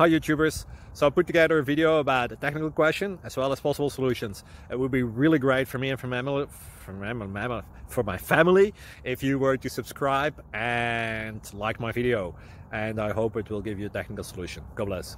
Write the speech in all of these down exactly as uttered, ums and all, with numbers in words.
Hi YouTubers! So I put together a video about a technical question as well as possible solutions. It would be really great for me and for, mammal, for, mammal, for my family if you were to subscribe and like my video. And I hope it will give you a technical solution. God bless.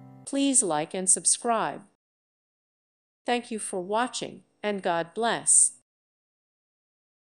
Please like and subscribe. Thank you for watching, and God bless.